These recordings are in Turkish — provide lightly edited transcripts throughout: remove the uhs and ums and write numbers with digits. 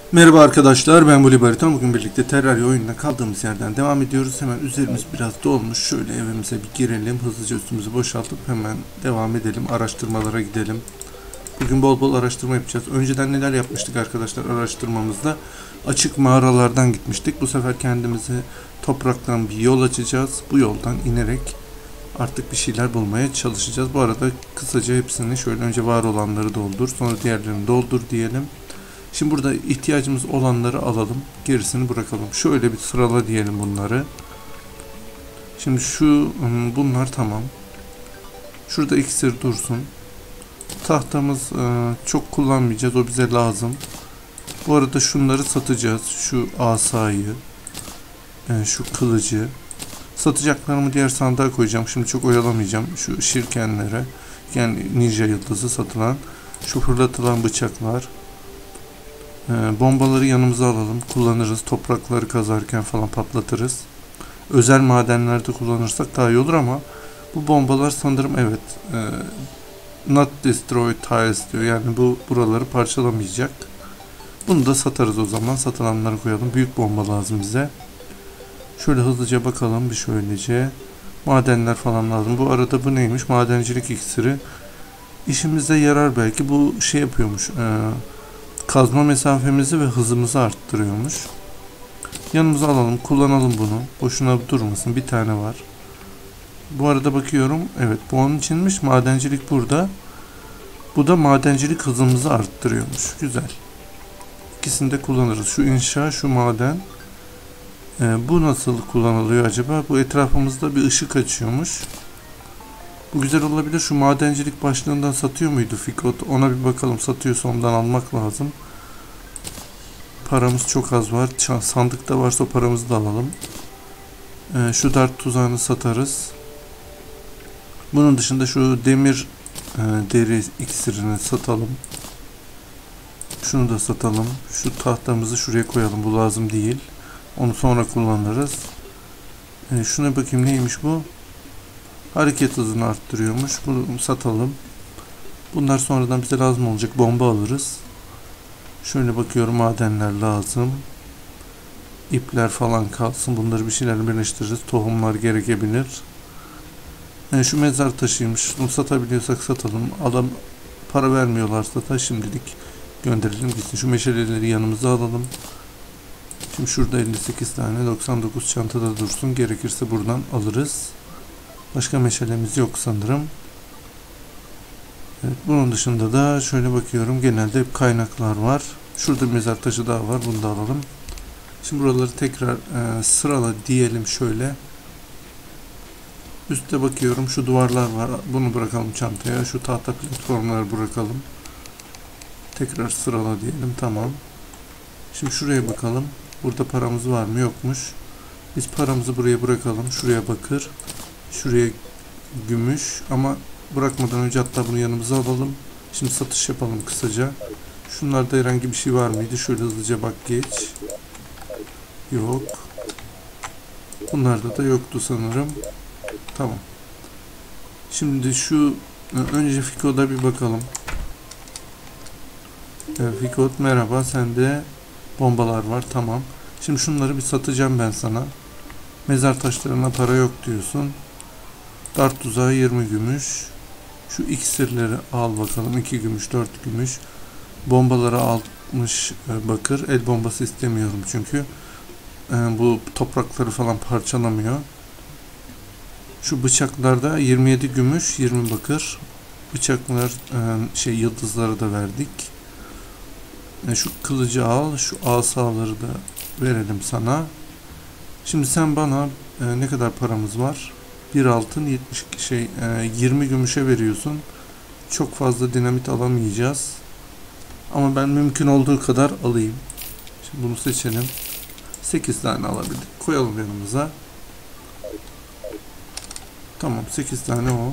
Merhaba arkadaşlar, ben Voli Bariton. Bugün birlikte Terraria oyununa kaldığımız yerden devam ediyoruz. Hemen üzerimiz biraz dolmuş. Şöyle evimize bir girelim. Hızlıca üstümüzü boşaltıp hemen devam edelim. Araştırmalara gidelim. Bugün bol bol araştırma yapacağız. Önceden neler yapmıştık arkadaşlar araştırmamızda? Açık mağaralardan gitmiştik. Bu sefer kendimize topraktan bir yol açacağız. Bu yoldan inerek artık bir şeyler bulmaya çalışacağız. Bu arada kısaca hepsini şöyle önce var olanları doldur. Sonra diğerlerini doldur diyelim. Şimdi burada ihtiyacımız olanları alalım. Gerisini bırakalım. Şöyle bir sırala diyelim bunları. Şimdi bunlar tamam. Şurada iksir dursun. Tahtamız çok kullanmayacağız. O bize lazım. Bu arada şunları satacağız. Şu asayı. Şu kılıcı. Satacaklarımı diğer sandığa koyacağım. Şimdi çok oyalamayacağım. Şu şirkenlere. Yani ninja yıldızı satılan. Şu fırlatılan bıçaklar. Bombaları yanımıza alalım. Kullanırız. Toprakları kazarken falan patlatırız. Özel madenlerde kullanırsak daha iyi olur ama bu bombalar sanırım evet not destroy tiles diyor. Yani bu buraları parçalamayacak. Bunu da satarız o zaman. Satılanları koyalım. Büyük bomba lazım bize. Şöyle hızlıca bakalım bir şöylece. Madenler falan lazım. Bu arada bu neymiş? Madencilik iksiri. İşimize yarar belki. Bu şey yapıyormuş. Kazma mesafemizi ve hızımızı arttırıyormuş. Yanımıza alalım, kullanalım bunu. Boşuna durmasın. Bir tane var. Bu arada bakıyorum. Evet, bu onun içinmiş. Madencilik burada. Bu da madencilik hızımızı arttırıyormuş. Güzel. İkisini de kullanırız. Şu inşa, şu maden. Bu nasıl kullanılıyor acaba? Bu etrafımızda bir ışık açıyormuş. Bu güzel olabilir. Şu madencilik başlığından satıyor muydu Fikot? Ona bir bakalım. Satıyorsa ondan almak lazım. Paramız çok az var. Sandıkta varsa o paramızı da alalım. Şu dart tuzağını satarız. Bunun dışında şu demir deri iksirini satalım. Şunu da satalım. Şu tahtamızı şuraya koyalım. Bu lazım değil. Onu sonra kullanırız. Şuna bakayım neymiş bu? Hareket hızını arttırıyormuş. Bunu satalım. Bunlar sonradan bize lazım olacak. Bomba alırız. Şöyle bakıyorum madenler lazım. İpler falan kalsın. Bunları bir şeyler birleştiririz. Tohumlar gerekebilir. Şu mezar taşıymış. Bunu satabiliyorsak satalım. Adam para vermiyorlarsa da şimdilik gönderelim gitsin. Şu meşaleleri yanımıza alalım. Şimdi şurada 58 tane 99 çantada dursun. Gerekirse buradan alırız. Başka meşalemiz yok sanırım. Evet, bunun dışında da şöyle bakıyorum. Genelde hep kaynaklar var. Şurada bir mezar taşı daha var. Bunu da alalım. Şimdi buraları tekrar sırala diyelim şöyle. Üste bakıyorum. Şu duvarlar var. Bunu bırakalım çantaya. Şu tahta platformları bırakalım. Tekrar sırala diyelim. Tamam. Şimdi şuraya bakalım. Burada paramız var mı? Yokmuş. Biz paramızı buraya bırakalım. Şuraya bakır. Şuraya gümüş. Ama bırakmadan önce hatta bunu yanımıza alalım. Şimdi satış yapalım kısaca. Şunlarda herhangi bir şey var mıydı? Şöyle hızlıca bak geç. Yok. Bunlarda da yoktu sanırım. Tamam. Şimdi önce Fiko'da bir bakalım. Fikot merhaba. Sende bombalar var. Tamam. Şimdi şunları bir satacağım ben sana. Mezar taşlarına para yok diyorsun. Dart tuzağı 20 gümüş. Şu iksirleri al bakalım. 2 gümüş, 4 gümüş. Bombaları 60 bakır. El bombası istemiyorum çünkü. Bu toprakları falan parçalamıyor. Şu bıçaklarda 27 gümüş, 20 bakır. Bıçaklar yıldızları da verdik. Şu kılıcı al. Şu asaları da verelim sana. Şimdi sen bana ne kadar paramız var? Bir altın 20 gümüşe veriyorsun. Çok fazla dinamit alamayacağız. Ama ben mümkün olduğu kadar alayım. Şimdi bunu seçelim. 8 tane alabildik. Koyalım yanımıza. Tamam 8 tane o.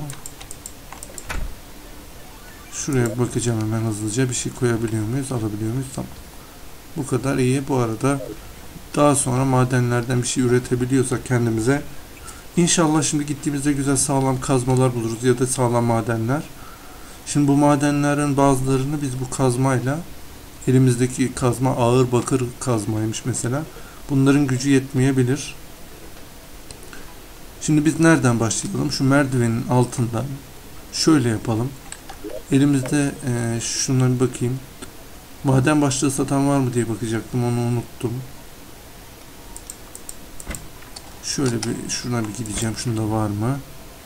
Şuraya bakacağım hemen hızlıca. Bir şey koyabiliyor muyuz? Alabiliyor muyuz? Tamam. Bu kadar iyi. Bu arada daha sonra madenlerden bir şey üretebiliyorsak kendimize. İnşallah şimdi gittiğimizde güzel sağlam kazmalar buluruz ya da sağlam madenler. Şimdi bu madenlerin bazılarını biz bu kazmayla Elimizdeki kazma ağır bakır kazmaymış mesela. Bunların gücü yetmeyebilir. Şimdi biz nereden başlayalım? Şu merdivenin altından şöyle yapalım. Elimizde şuna bir bakayım. Maden başlığı satan var mı diye bakacaktım. Onu unuttum. Şöyle bir şuna bir gideceğim. Şunda var mı?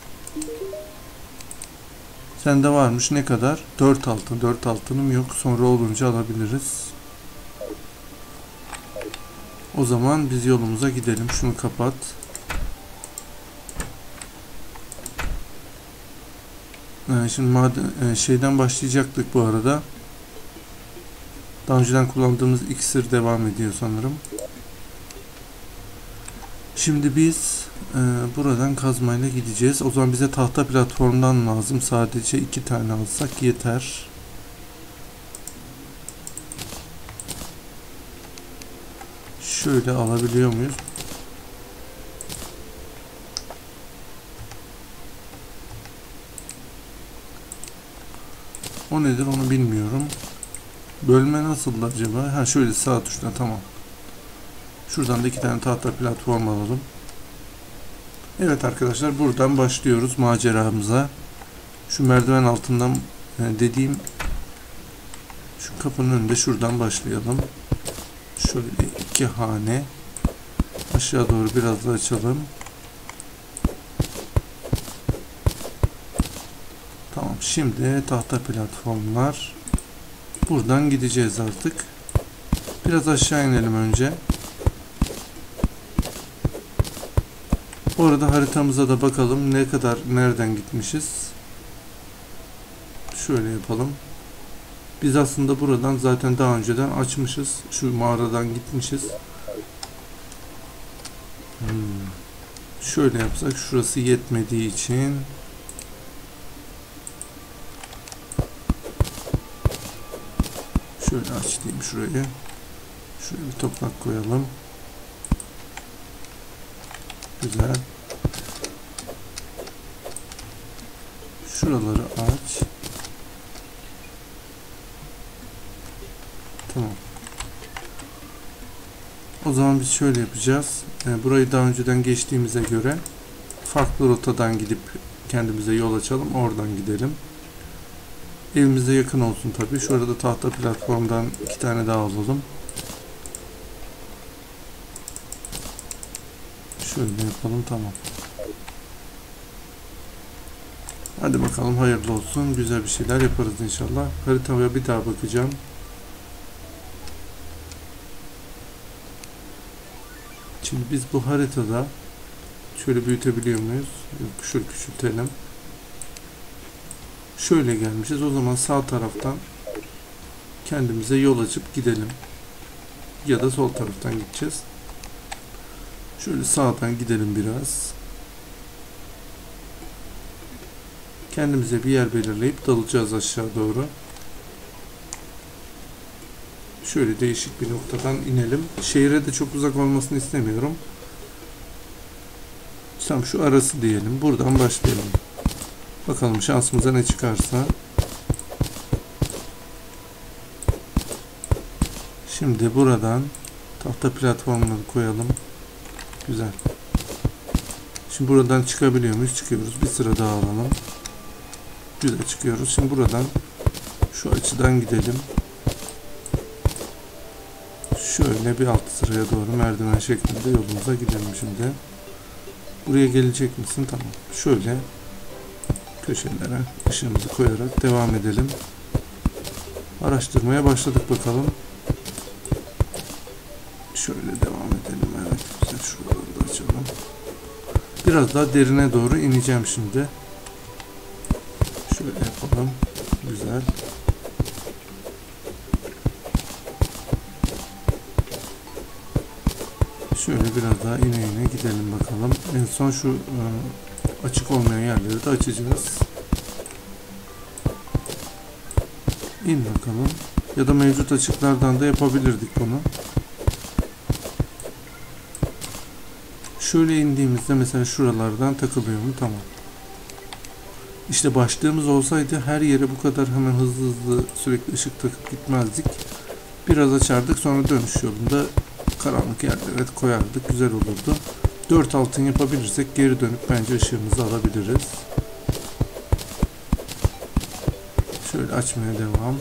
Sende varmış. Ne kadar? 4 altın. 4 altınım yok. Sonra olunca alabiliriz. O zaman biz yolumuza gidelim. Şunu kapat. Şimdi maden, şeyden başlayacaktık bu arada. Daha önceden kullandığımız iksir devam ediyor sanırım. Şimdi biz buradan kazmayla gideceğiz. O zaman bize tahta platformdan lazım. Sadece 2 tane alsak yeter. Şöyle alabiliyor muyuz? O nedir onu bilmiyorum. Bölme nasıldı acaba? Ha şöyle sağ tuşla, tamam. Şuradan da 2 tane tahta platform alalım. Evet arkadaşlar, buradan başlıyoruz maceramıza. Şu merdiven altından dediğim şu kapının önünde şuradan başlayalım. Şöyle 2 hane aşağı doğru biraz da açalım. Tamam, şimdi tahta platformlar. Buradan gideceğiz artık. Biraz aşağı inelim önce. Bu arada haritamıza da bakalım ne kadar nereden gitmişiz. Şöyle yapalım. Biz aslında buradan zaten daha önceden açmışız. Şu mağaradan gitmişiz. Şöyle yapsak, şurası yetmediği için şöyle açayım şurayı. Şuraya bir toprak koyalım. Güzel. Şuraları aç. Tamam. O zaman biz şöyle yapacağız. Burayı daha önceden geçtiğimize göre farklı rotadan gidip kendimize yol açalım. Oradan gidelim. Evimize yakın olsun tabii. Şurada tahta platformdan 2 tane daha alalım. Şöyle yapalım, tamam. Hadi bakalım, hayırlı olsun. Güzel bir şeyler yaparız inşallah. Haritaya bir daha bakacağım. Şimdi biz bu haritada şöyle büyütebiliyor muyuz? Yok, şöyle küçültelim. Şöyle gelmişiz. O zaman sağ taraftan kendimize yol açıp gidelim. Ya da sol taraftan gideceğiz. Şöyle sağdan gidelim biraz. Kendimize bir yer belirleyip dalacağız aşağı doğru. Şöyle değişik bir noktadan inelim. Şehire de çok uzak olmasını istemiyorum. Tam şu arası diyelim. Buradan başlayalım. Bakalım şansımıza ne çıkarsa. Şimdi buradan tahta platformları koyalım. Güzel. Şimdi buradan çıkabiliyor muyuz? Çıkıyoruz. Bir sıra daha alalım. Güzel çıkıyoruz. Şimdi buradan şu açıdan gidelim. Şöyle bir alt sıraya doğru merdiven şeklinde yolumuza gidelim şimdi. Buraya gelecek misin? Tamam. Şöyle köşelere ışığımızı koyarak devam edelim. Araştırmaya başladık bakalım. Şöyle devam edelim. Evet. Güzel. Şuraları da açalım. Biraz daha derine doğru ineceğim şimdi. Şöyle yapalım. Güzel. Şöyle biraz daha ine ine gidelim bakalım. En son şu açık olmayan yerleri de açacağız. İn bakalım. Ya da mevcut açıklardan da yapabilirdik bunu. Şöyle indiğimizde mesela şuralardan takılıyor mu? Tamam. İşte başlığımız olsaydı her yere bu kadar hemen hızlı hızlı sürekli ışık takıp gitmezdik. Biraz açardık, sonra dönüş yolunda karanlık yerlere koyardık. Güzel olurdu. 4 altın yapabilirsek geri dönüp bence ışığımızı alabiliriz. Şöyle açmaya devam.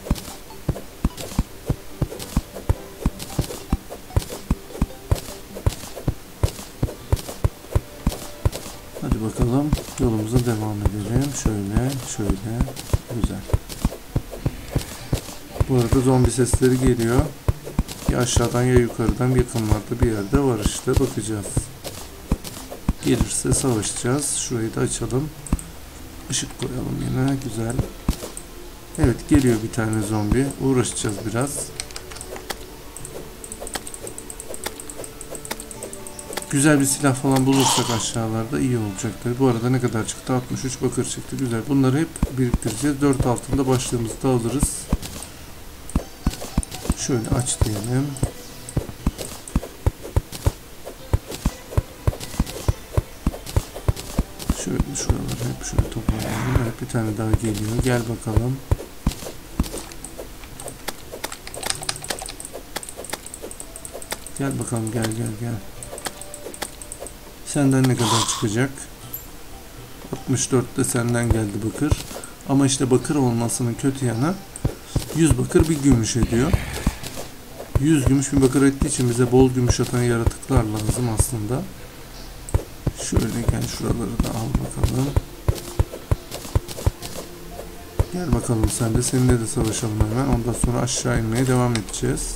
Hadi bakalım, yolumuza devam edelim. Şöyle. Güzel. Bu arada zombi sesleri geliyor. Ya aşağıdan ya yukarıdan, yakınlarda bir yerde var işte. Bakacağız. Gelirse savaşacağız. Şurayı da açalım. Işık koyalım yine. Güzel. Evet, geliyor bir tane zombi. Uğraşacağız biraz. Güzel bir silah falan bulursak aşağılarda iyi olacaktır. Bu arada ne kadar çıktı? 63 bakır çıktı. Güzel. Bunları hep biriktireceğiz. 4 altında başlığımızda alırız. Şöyle aç diyelim. Şöyle şuraları hep şöyle toplayalım. Evet, bir tane daha geliyor. Gel bakalım. Gel bakalım, gel. Senden ne kadar çıkacak? 64 de senden geldi bakır. Ama işte bakır olmasının kötü yanı 100 bakır bir gümüş ediyor. 100 gümüş bir bakır ettiği için bize bol gümüş atan yaratıklar lazım aslında. Şöyle gel, şuraları da al bakalım. Gel bakalım sen de. Seninle de savaşalım hemen. Ondan sonra aşağı inmeye devam edeceğiz.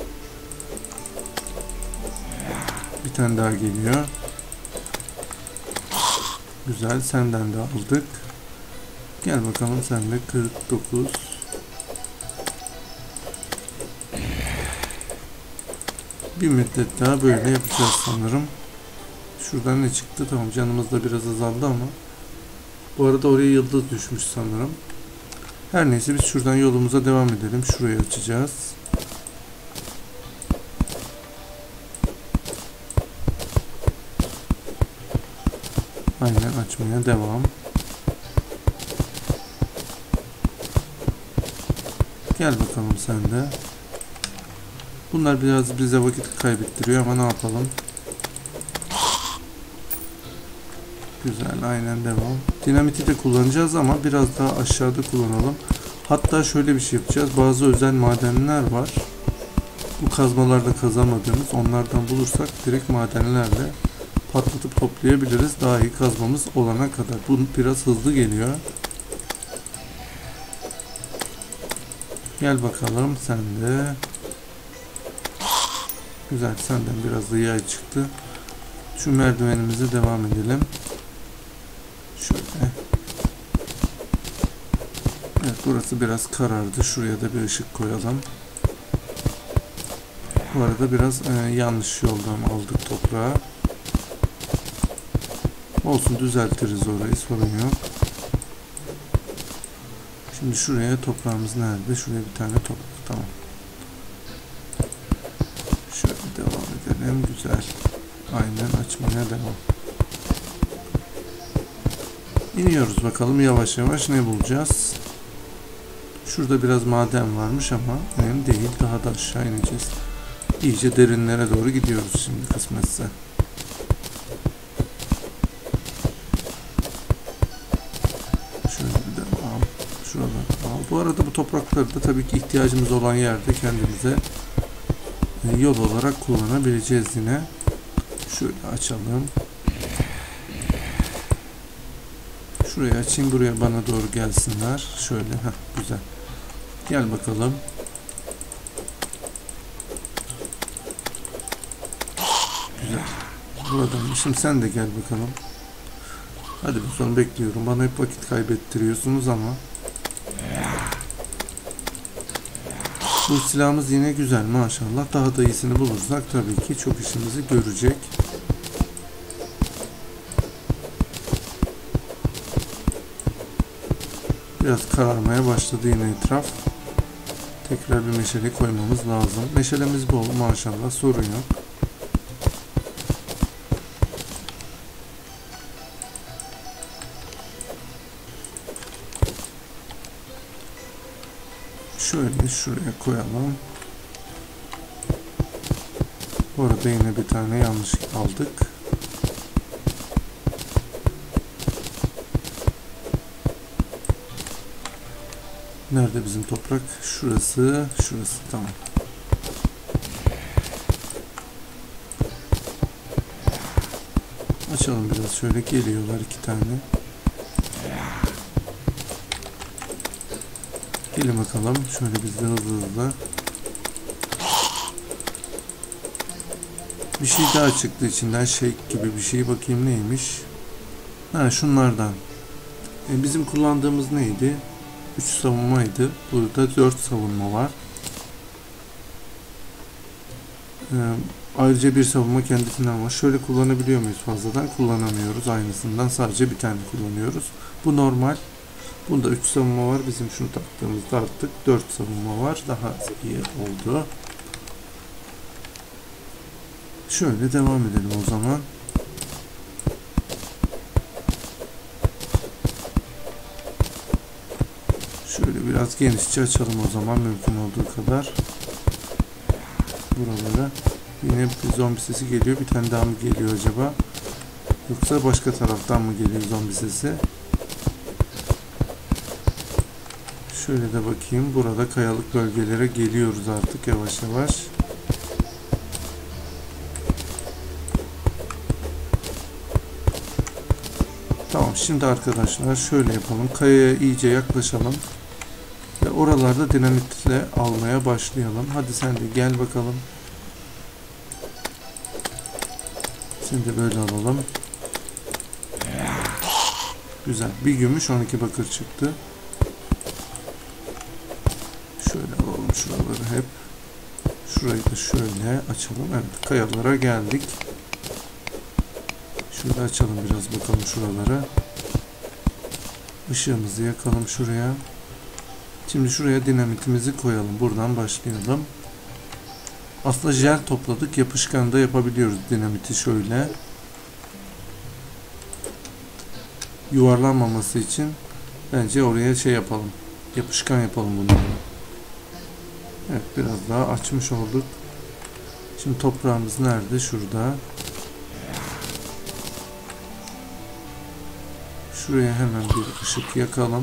Bir tane daha geliyor. Güzel. Senden de aldık. Gel bakalım sen de. 49. Bir müddet daha böyle yapacağız sanırım. Şuradan ne çıktı? Tamam, canımız da biraz azaldı ama. Bu arada oraya yıldız düşmüş sanırım. Her neyse, biz şuradan yolumuza devam edelim. Şurayı açacağız. Aynen, açmaya devam. Gel bakalım sen de. Bunlar biraz bize vakit kaybettiriyor ama ne yapalım. Güzel, aynen devam. Dinamiti de kullanacağız ama biraz daha aşağıda kullanalım. Hatta şöyle bir şey yapacağız. Bazı özel madenler var. Bu kazmalarda kazamadığımız, onlardan bulursak direkt madenlerle patlatıp toplayabiliriz. Daha iyi kazmamız olana kadar. Bu biraz hızlı geliyor. Gel bakalım sen de. Güzel, senden biraz da yay çıktı. Şu merdivenimize devam edelim. Şöyle. Evet, burası biraz karardı. Şuraya da bir ışık koyalım. Bu arada biraz yanlış yoldan aldık toprağı. Olsun, düzeltiriz orayı, sorun yok. Şimdi şuraya, toprağımız nerede? Şuraya bir tane toprak, tamam. Şöyle devam edelim, güzel. Aynen, açmaya devam. İniyoruz bakalım yavaş yavaş, ne bulacağız? Şurada biraz maden varmış ama önemli değil, daha da aşağı ineceğiz. İyice derinlere doğru gidiyoruz şimdi kısmetse. Şöyle bir devam. Şuradan. Bu arada bu toprakları da tabii ki ihtiyacımız olan yerde kendimize yol olarak kullanabileceğiz yine. Şöyle açalım. Şurayı açayım, buraya bana doğru gelsinler. Şöyle, güzel. Gel bakalım. Güzel. Buradan şimdi sen de gel bakalım. Hadi bakalım, bekliyorum. Bana hep vakit kaybettiriyorsunuz ama. Bu silahımız yine güzel maşallah. Daha da iyisini bulursak tabii ki çok işimizi görecek. Biraz kararmaya başladı yine etraf. Tekrar bir meşale koymamız lazım. Meşalemiz bol maşallah, sorun yok. Şöyle şuraya koyalım. Bu arada yine bir tane yanlış aldık. Nerede bizim toprak? Şurası. Şurası. Tamam. Açalım biraz. Şöyle geliyorlar 2 tane. Gelin bakalım. Şöyle biz de hızlı. Bir şey daha çıktı içinden. Shake gibi bir şey. Bakayım neymiş. Ha, şunlardan. Bizim kullandığımız neydi? 3 savunmaydı. Burada 4 savunma var. Ayrıca bir savunma kendisinden var. Şöyle kullanabiliyor muyuz fazladan? Kullanamıyoruz. Aynısından sadece bir tane kullanıyoruz. Bu normal. Bunda 3 savunma var. Bizim şunu taktığımızda artık 4 savunma var. Daha iyi oldu. Şöyle devam edelim o zaman. Şöyle biraz genişçe açalım o zaman mümkün olduğu kadar. Buralara. Yine bir zombi sesi geliyor. Bir tane daha mı geliyor acaba? Yoksa başka taraftan mı geliyor zombi sesi? Şöyle de bakayım. Burada kayalık bölgelere geliyoruz artık yavaş yavaş. Tamam, şimdi arkadaşlar şöyle yapalım. Kayaya iyice yaklaşalım. Ve oralarda dinamitle almaya başlayalım. Hadi sen de gel bakalım. Şimdi de böyle alalım. Güzel. Bir gümüş 12 bakır çıktı. Şöyle alalım şuraları hep. Şurayı da şöyle açalım. Evet, kayalara geldik. Şurada açalım biraz bakalım şuralara. Işığımızı yakalım şuraya. Şimdi şuraya dinamitimizi koyalım. Buradan başlayalım. Aslında jel topladık. Yapışkan da yapabiliyoruz dinamiti şöyle. Yuvarlanmaması için bence oraya şey yapalım. Yapışkan yapalım bunları. Evet, biraz daha açmış olduk. Şimdi toprağımız nerede? Şurada. Şuraya hemen bir ışık yakalım.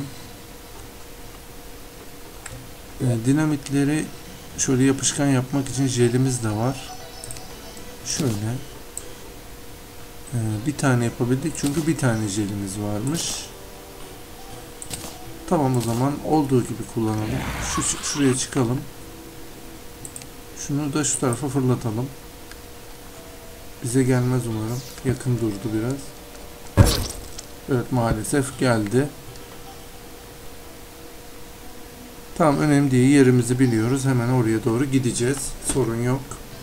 Dinamitleri şöyle yapışkan yapmak için jelimiz de var. Şöyle. Bir tane yapabildik çünkü bir tane jelimiz varmış. Tamam, o zaman olduğu gibi kullanalım. Şuraya çıkalım. Şunu da şu tarafa fırlatalım. Bize gelmez umarım. Yakın durdu biraz. Evet, maalesef geldi. Tamam, önemli değil. Yerimizi biliyoruz. Hemen oraya doğru gideceğiz. Sorun yok.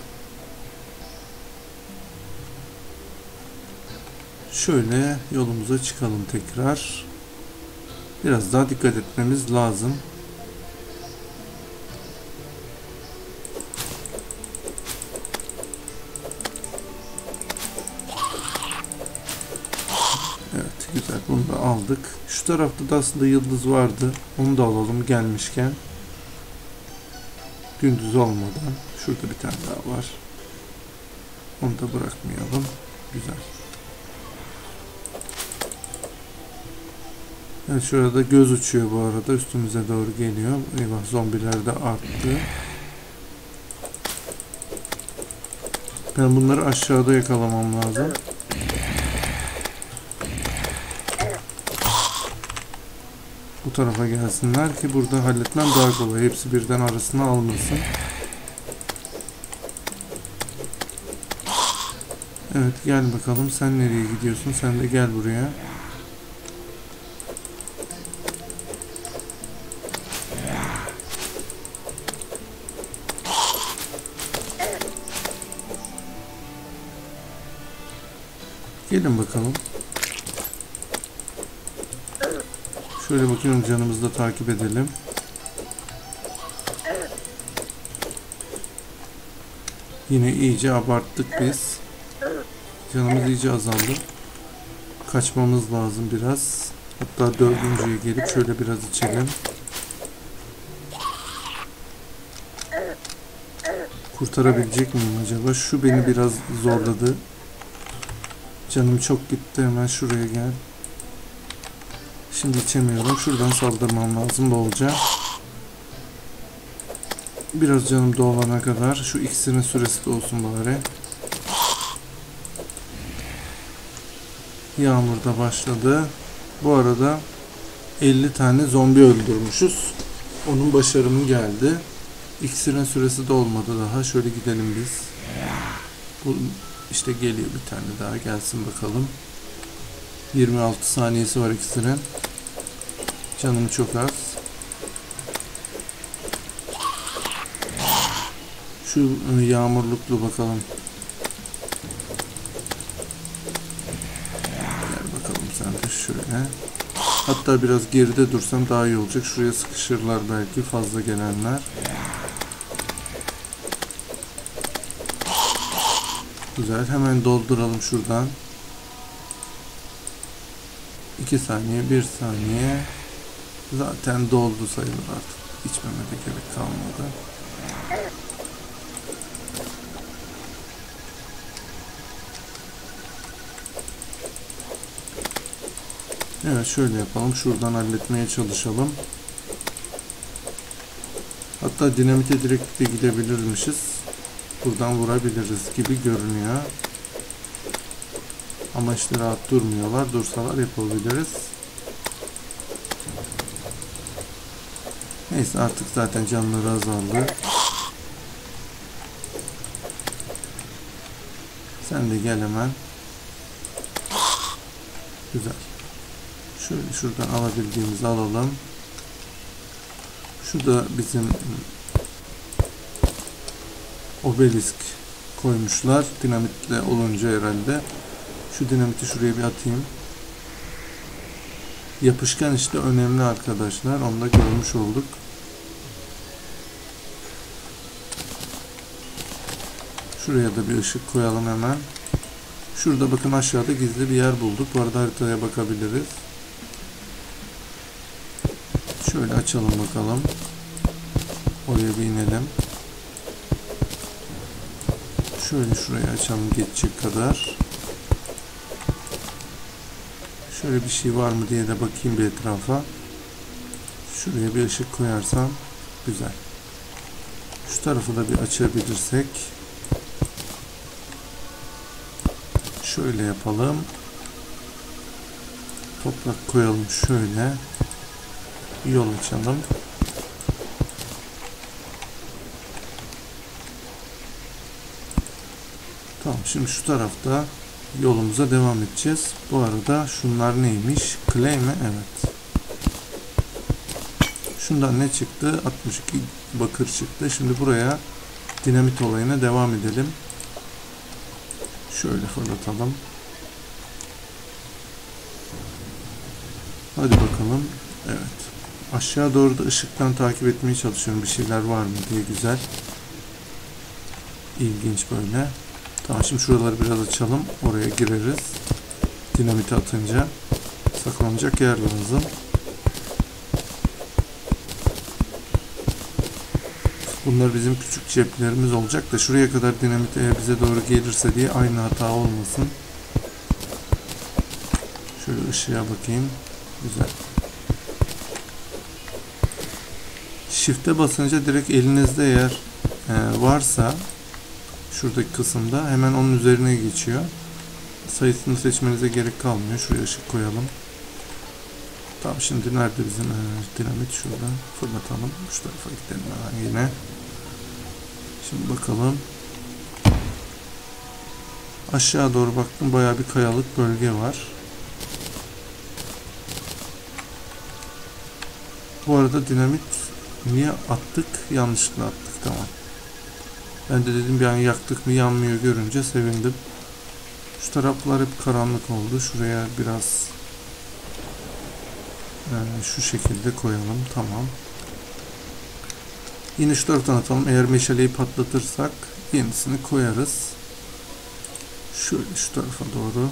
Şöyle yolumuza çıkalım tekrar. Biraz daha dikkat etmemiz lazım. Evet, güzel. Bunu da aldık. Şu tarafta da aslında yıldız vardı. Onu da alalım gelmişken. Gündüz olmadan. Şurada bir tane daha var. Onu da bırakmayalım. Güzel. Evet, şurada göz uçuyor bu arada. Üstümüze doğru geliyor. Eyvah, zombiler de arttı. Ben bunları aşağıda yakalamam lazım. Bu tarafa gelsinler ki burada halletmem daha kolay. Hepsi birden arasına almasın. Evet, gel bakalım. Sen nereye gidiyorsun? Sen de gel buraya. Gelin bakalım. Şöyle bakıyorum, canımızı da takip edelim. Yine iyice abarttık biz. Canımız iyice azaldı. Kaçmamız lazım biraz. Hatta dördüncüye gelip şöyle biraz içelim. Kurtarabilecek miyim acaba? Şu beni biraz zorladı. Canım çok gitti. Hemen şuraya gel. Şimdi içemiyorum. Şuradan saldırmam lazım bolca. Biraz canım dolana kadar. Şu iksirin süresi de olsun bari. Yağmur da başladı. Bu arada 50 tane zombi öldürmüşüz. Onun başarımı geldi. İksirin süresi de olmadı daha. Şöyle gidelim biz. Bu işte geliyor bir tane daha. Gelsin bakalım. 26 saniyesi var iksirin. Canım çok az. Şu yağmurluklu bakalım. Gel bakalım sen de şöyle. Hatta biraz geride dursam daha iyi olacak. Şuraya sıkışırlar belki fazla gelenler. Güzel. Hemen dolduralım şuradan. 2 saniye, 1 saniye. Zaten doldu sayılır artık. İçmeme de gerek kalmadı. Evet, şöyle yapalım. Şuradan halletmeye çalışalım. Hatta dinamite direkt de gidebilirmişiz. Buradan vurabiliriz gibi görünüyor. Ama işte rahat durmuyorlar. Dursalar yapabiliriz. Neyse artık zaten canları azaldı. Sen de gel hemen. Güzel. Şöyle şuradan alabildiğimizi alalım. Şu da bizim obelisk koymuşlar. Dinamitle olunca herhalde. Şu dinamiti şuraya bir atayım. Yapışkan işte önemli arkadaşlar. Onu da görmüş olduk. Şuraya da bir ışık koyalım hemen. Şurada bakın aşağıda gizli bir yer bulduk. Bu arada haritaya bakabiliriz. Şöyle açalım bakalım. Oraya bir inelim. Şöyle şurayı açalım geçecek kadar. Şöyle bir şey var mı diye de bakayım bir etrafa. Şuraya bir ışık koyarsam güzel. Şu tarafı da bir açabilirsek. Şöyle yapalım. Toprak koyalım şöyle. Yol açalım. Tamam, şimdi şu tarafta yolumuza devam edeceğiz. Bu arada şunlar neymiş? Clay mi? Evet. Şundan ne çıktı? 62 bakır çıktı. Şimdi buraya dinamit olayına devam edelim. Şöyle fırlatalım. Hadi bakalım. Evet. Aşağı doğru da ışıktan takip etmeye çalışıyorum. Bir şeyler var mı diye, güzel. İlginç böyle. Tamam, şimdi şuraları biraz açalım. Oraya gireriz. Dinamiti atınca saklanacak yer lazım. Bunlar bizim küçük ceplerimiz olacak da şuraya kadar dinamit eğer bize doğru gelirse diye aynı hata olmasın. Şöyle ışığa bakayım. Güzel. Shift'e basınca direkt elinizde eğer varsa şuradaki kısımda hemen onun üzerine geçiyor. Sayısını seçmenize gerek kalmıyor. Şuraya ışık koyalım. Tamam, şimdi nerede bizim dinamit? Şurada fırlatalım. Şu tarafa gidelim hemen yine. Şimdi bakalım. Aşağı doğru baktım. Bayağı bir kayalık bölge var. Bu arada dinamit niye attık? Yanlışlıkla attık. Tamam. Ben de dedim bir an yaktık mı, yanmıyor görünce sevindim. Şu taraflar hep karanlık oldu. Şuraya biraz şu şekilde koyalım. Tamam. Yine şu taraftan atalım. Eğer meşaleyi patlatırsak yenisini koyarız. Şöyle şu tarafa doğru.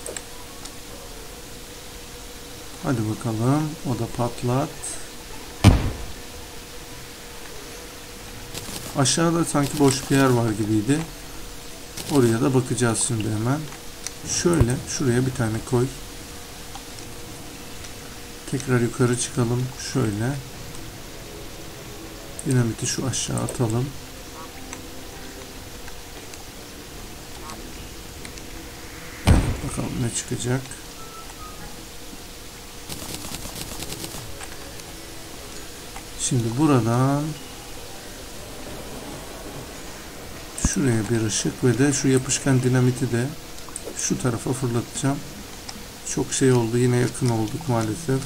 Hadi bakalım. O da patlat. Aşağıda sanki boş bir yer var gibiydi. Oraya da bakacağız şimdi hemen. Şöyle şuraya bir tane koy. Tekrar yukarı çıkalım. Şöyle. Dinamiti şu aşağı atalım. Evet, bakalım ne çıkacak. Şimdi buradan şuraya bir ışık ve de şu yapışkan dinamiti de şu tarafa fırlatacağım. Çok şey oldu. Yine yakın olduk maalesef.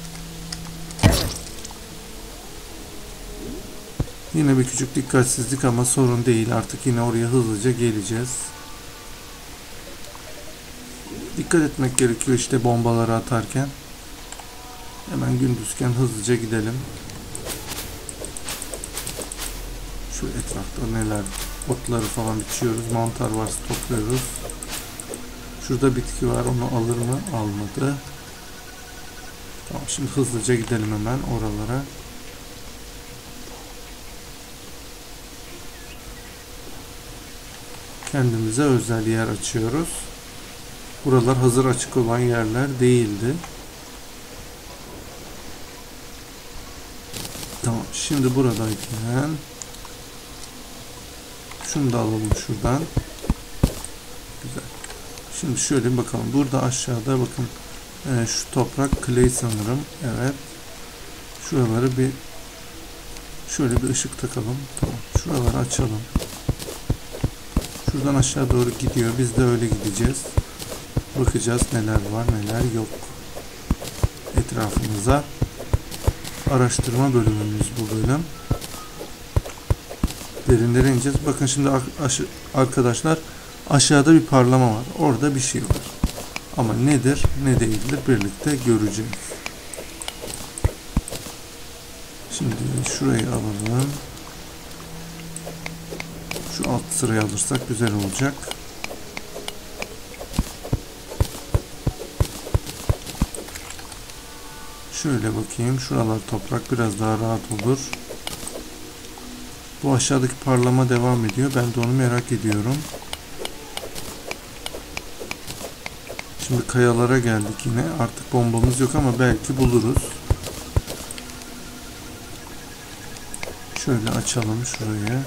Yine bir küçük dikkatsizlik ama sorun değil. Artık yine oraya hızlıca geleceğiz. Dikkat etmek gerekiyor işte bombaları atarken. Hemen gündüzken hızlıca gidelim. Şu etrafta neler, otları falan biçiyoruz. Mantar varsa topluyoruz. Şurada bitki var. Onu alır mı? Almadı. Tamam, şimdi hızlıca gidelim hemen oralara. Kendimize özel yer açıyoruz. Buralar hazır açık olan yerler değildi. Tamam, şimdi buradayken şunu da alalım şuradan. Güzel. Şimdi şöyle bakalım. Burada aşağıda bakın şu toprak clay sanırım. Evet. Şuraları bir şöyle bir ışık takalım. Tamam. Şuraları açalım. Şuradan aşağı doğru gidiyor. Biz de öyle gideceğiz. Bakacağız neler var neler yok. Etrafımıza. Araştırma bölümümüz bu bölüm. Derinlere ineceğiz. Bakın şimdi arkadaşlar aşağıda bir parlama var. Orada bir şey var. Ama nedir ne değildir birlikte göreceğiz. Şimdi şurayı alalım. Şu alt sırayı alırsak güzel olacak. Şöyle bakayım. Şuralar toprak biraz daha rahat olur. Bu aşağıdaki parlama devam ediyor. Ben de onu merak ediyorum. Şimdi kayalara geldik yine. Artık bombamız yok ama belki buluruz. Şöyle açalım şurayı.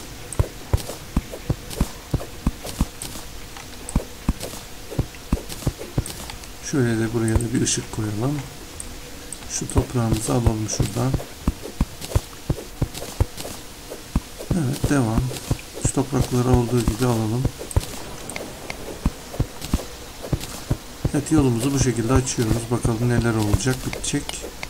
Şöyle de buraya da bir ışık koyalım. Şu toprağımızı alalım şuradan. Evet, devam. Şu toprakları olduğu gibi alalım. Evet, yolumuzu bu şekilde açıyoruz. Bakalım neler olacak, bitecek.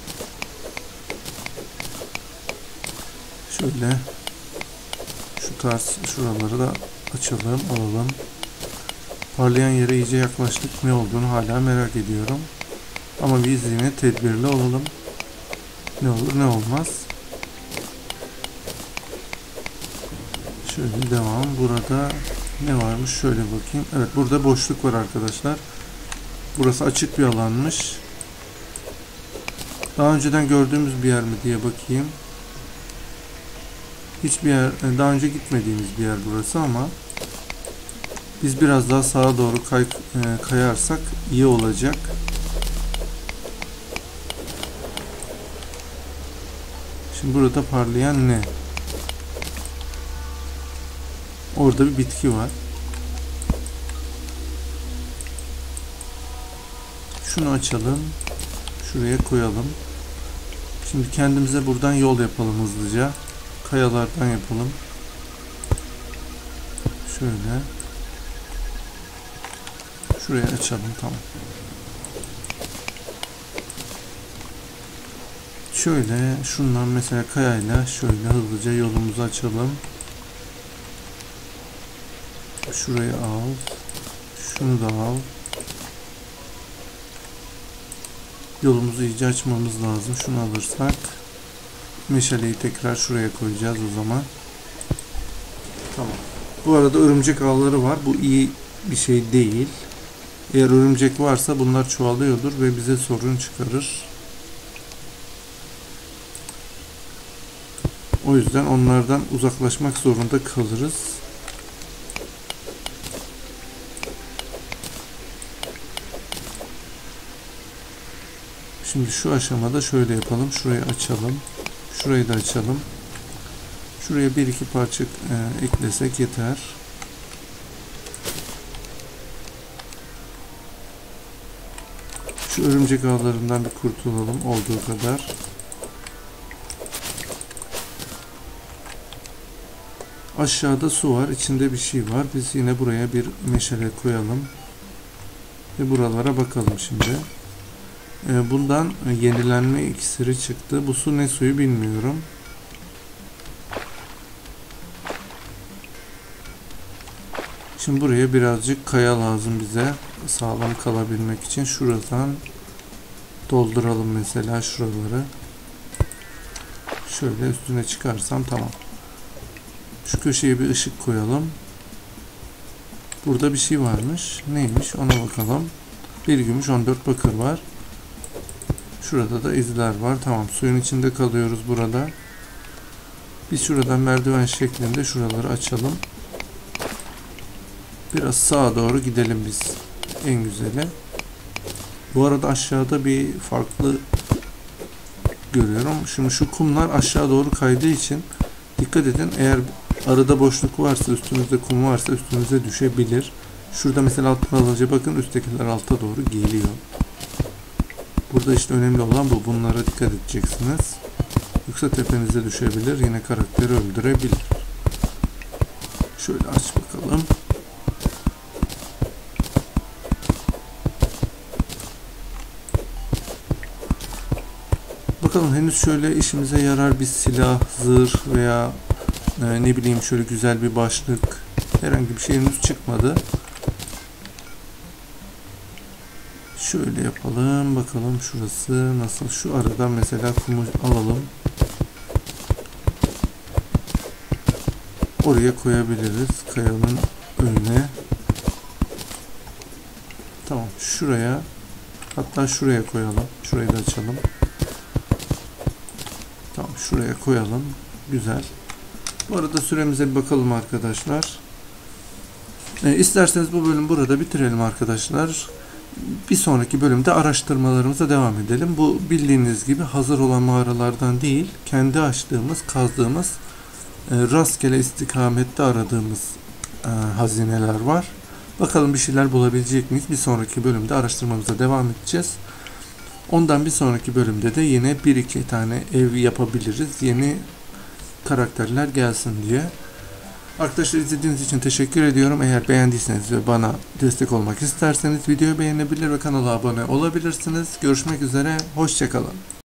Şöyle şu tarz şuraları da açalım, alalım. Parlayan yere iyice yaklaştık. Ne olduğunu hala merak ediyorum. Ama biz yine tedbirli olalım. Ne olur ne olmaz. Şöyle devam. Burada ne varmış? Şöyle bakayım. Evet, burada boşluk var arkadaşlar. Burası açık bir alanmış. Daha önceden gördüğümüz bir yer mi diye bakayım. Hiçbir yer, daha önce gitmediğimiz bir yer burası ama biz biraz daha sağa doğru kayarsak iyi olacak. Şimdi burada parlayan ne? Orada bir bitki var. Şunu açalım. Şuraya koyalım. Şimdi kendimize buradan yol yapalım hızlıca. Kayalardan yapalım. Şöyle. Şuraya açalım. Tamam. Şöyle şundan mesela kayayla şöyle hızlıca yolumuzu açalım. Şurayı al. Şunu da al. Yolumuzu iyice açmamız lazım. Şunu alırsak meşaleyi tekrar şuraya koyacağız o zaman. Tamam. Bu arada örümcek ağları var. Bu iyi bir şey değil. Eğer örümcek varsa bunlar çoğalıyordur ve bize sorun çıkarır. O yüzden onlardan uzaklaşmak zorunda kalırız. Şimdi şu aşamada şöyle yapalım. Şurayı açalım. Şurayı da açalım. Şuraya bir iki parça eklesek yeter. Şu örümcek ağlarından bir kurtulalım olduğu kadar. Aşağıda su var. İçinde bir şey var. Biz yine buraya bir meşale koyalım. Ve buralara bakalım şimdi. Bundan yenilenme iksiri çıktı. Bu su ne suyu bilmiyorum. Şimdi buraya birazcık kaya lazım bize. Sağlam kalabilmek için. Şuradan dolduralım mesela şuraları. Şöyle üstüne çıkarsam tamam. Şu köşeye bir ışık koyalım. Burada bir şey varmış. Neymiş ona bakalım. Bir gümüş 14 bakır var. Şurada da izler var. Tamam, suyun içinde kalıyoruz burada. Biz şuradan merdiven şeklinde şuraları açalım. Biraz sağa doğru gidelim biz. En güzeli. Bu arada aşağıda bir farklı görüyorum. Şimdi şu kumlar aşağı doğru kaydığı için dikkat edin. Eğer arada boşluk varsa, üstünüzde kum varsa üstünüze düşebilir. Şurada mesela alttan alınca bakın üsttekiler alta doğru geliyor. Burada işte önemli olan bu. Bunlara dikkat edeceksiniz. Yoksa tepenize düşebilir. Yine karakteri öldürebilir. Şöyle aç bakalım. Bakalım henüz şöyle işimize yarar bir silah, zırh veya ne bileyim şöyle güzel bir başlık. Herhangi bir şey henüz çıkmadı. Şöyle yapalım. Bakalım şurası nasıl. Şu aradan mesela kumu alalım. Oraya koyabiliriz. Kayanın önüne. Tamam. Şuraya, hatta şuraya koyalım. Şurayı da açalım. Tamam. Şuraya koyalım. Güzel. Bu arada süremize bir bakalım arkadaşlar. İsterseniz bu bölüm burada bitirelim arkadaşlar. Bir sonraki bölümde araştırmalarımıza devam edelim. Bu bildiğiniz gibi hazır olan mağaralardan değil, kendi açtığımız, kazdığımız, rastgele istikamette aradığımız hazineler var. Bakalım bir şeyler bulabilecek miyiz? Bir sonraki bölümde araştırmamıza devam edeceğiz. Ondan bir sonraki bölümde de yine 1-2 tane ev yapabiliriz. Yeni karakterler gelsin diye. Arkadaşlar izlediğiniz için teşekkür ediyorum. Eğer beğendiyseniz ve bana destek olmak isterseniz videoyu beğenebilir ve kanala abone olabilirsiniz. Görüşmek üzere. Hoşça kalın.